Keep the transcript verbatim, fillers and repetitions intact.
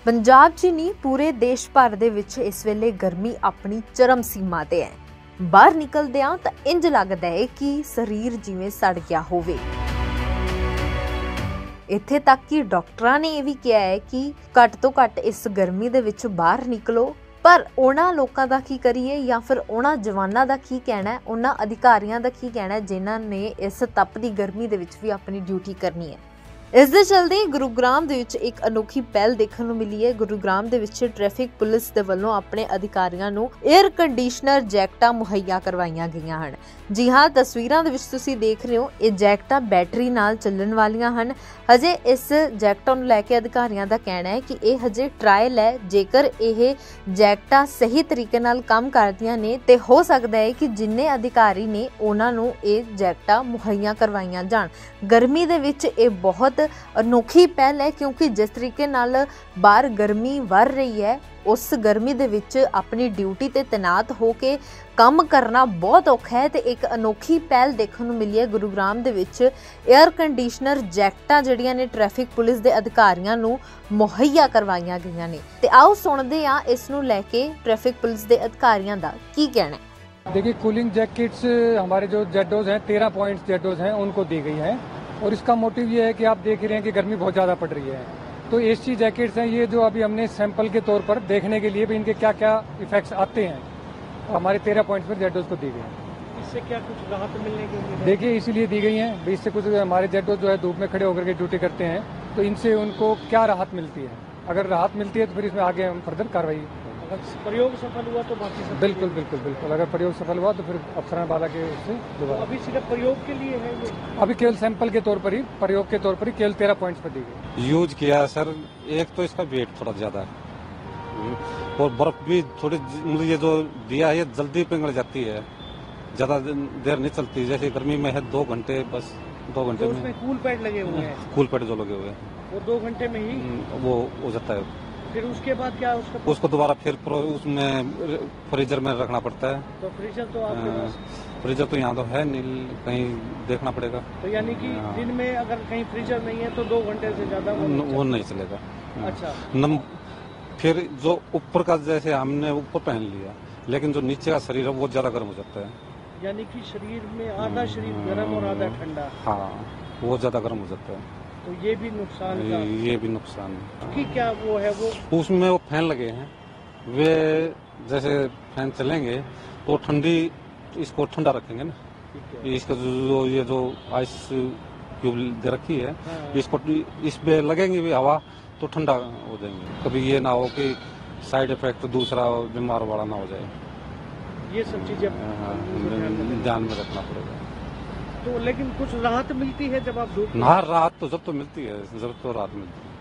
पंजाब 'ਚ नहीं पूरे देश भर दे विच इस वेले गर्मी अपनी चरम सीमा ते है। बाहर निकलदियां तां इंज लगदा है कि शरीर जिवें सड़ गया होवे। इत्थे तक कि डॉक्टरां ने यह भी कहा है कि घट तो घट इस गर्मी दे विच बाहर निकलो। पर उन्हां लोकां दा की करिए या फिर उन्हां जवानां दा की कहना है, उन्हां अधिकारियां दा की कहना है जिन्हां ने इस तपदी गर्मी दे विच भी अपनी ड्यूटी करनी है। इस दे चलदे गुरुग्राम दे विच एक अनोखी पहल देखने को मिली है। गुरुग्राम दे विच ट्रैफिक पुलिस दे वल्लों अपने अधिकारियों नूं एयर कंडीशनर जैकटां मुहैया करवाईयां गईयां हन। जी हाँ, तस्वीरां दे विच तुसीं देख रहे हो, ये जैकटां बैटरी नाल चलण वालियां हन। हजे इस जैकटां नूं लैके अधिकारियों का कहना है कि यह हजे ट्रायल है। जेकर यह जैकटां सही तरीके नाल काम करदियां ने ते हो सकदा है कि जिन्ने अधिकारी ने उन्हां नूं ये जैकटां मुहैया करवाईयां जाण। गर्मी दे विच ये बहुत अनोखी पहल है, क्योंकि जिस तरीके नाल बाहर गर्मी बढ़ रही है, उस गर्मी दे विच अपनी ड्यूटी ते तैनात होके काम करना बहुत औखा है। ते एक अनोखी पहल देखने को मिली है गुरुग्राम दे विच एयर कंडीशनर जैकटां जिहड़ियां ने ट्रैफिक पुलिस दे अधिकारियों नूं मुहैया करवाईयां गईयां ने। ते आओ सुणदे हां इस नूं लैके ट्रैफिक पुलिस दे अधिकारियों दा की कहना है। देखिए, कूलिंग जैकेट्स हमारे जो जेडोज हैं, तेरह पॉइंट्स जेडोज हैं, उनको दी गई हैं। और इसका मोटिव ये है कि आप देख रहे हैं कि गर्मी बहुत ज़्यादा पड़ रही है, तो एसी जैकेट्स हैं ये जो अभी हमने सैंपल के तौर पर देखने के लिए भी इनके क्या क्या इफेक्ट्स आते हैं, तो हमारे तेरह पॉइंट्स पर जेडोज को दी गई है। इससे क्या कुछ राहत मिलने की उम्मीद है? देखिए, इसीलिए दी गई हैं, इससे कुछ हमारे जेडोज जो है धूप में खड़े होकर के ड्यूटी करते हैं, तो इनसे उनको क्या राहत मिलती है। अगर राहत मिलती है तो फिर इसमें आगे हम फर्दर कार्रवाई। अगर प्रयोग सफल हुआ तो बाकी सब बिल्कुल बिल्कुल बिल्कुल अगर प्रयोग सफल हुआ तो फिर अफसरान वाला के उससे तो दोबारा। अभी सिर्फ प्रयोग के लिए है ये? अभी केवल सैंपल के तौर पर ही, प्रयोग के तौर पर ही केवल तेरह पॉइंट्स पर दी गई। यूज किया सर। एक तो इसका वेट थोड़ा ज्यादा है और बर्फ भी थोड़ी, मतलब ये जो दिया है ये जल्दी पिघल जाती है, ज्यादा देर नहीं चलती। जैसे गर्मी में है दो घंटे, बस दो घंटे तो में। उसमें कूल पैड लगे हुए हैं? कूल पैड जो लगे हुए हैं वो दो घंटे में ही वो हो जाता है। फिर उसके बाद क्या उसका उसको दोबारा फिर उसमें फ्रीजर में रखना पड़ता है। तो फ्रीजर तो आपके पास? फ्रीजर तो यहाँ तो है नहीं, कहीं देखना पड़ेगा। तो यानी कि दिन में अगर कहीं फ्रीजर नहीं है तो दो घंटे से ज्यादा वो नहीं चलेगा। अच्छा। नम फिर जो ऊपर का जैसे हमने ऊपर पहन लिया, लेकिन जो नीचे का शरीर है वो ज्यादा गर्म हो जाता है। यानी कि शरीर में आधा शरीर गर्म और आधा ठंडा? हाँ, वो ज्यादा गर्म हो जाता है, तो ये भी नुकसान का? ये भी नुकसान है। कि क्या वो है वो उसमें वो फैन लगे हैं, वे जैसे फैन चलेंगे तो ठंडी, इसको ठंडा रखेंगे ना। इसका जो ये जो आइस क्यूब दे रखी है, हाँ। इसको इस पे लगेंगे भी हवा तो ठंडा हो जाएंगे। कभी ये ना हो कि साइड इफेक्ट दूसरा बीमार वाला ना हो जाए। ये सब चीजें ध्यान में रखना पड़ेगा। तो लेकिन कुछ राहत मिलती है जब आप धूप? ना, राहत तो जब तो मिलती है, जब तो राहत मिलती है।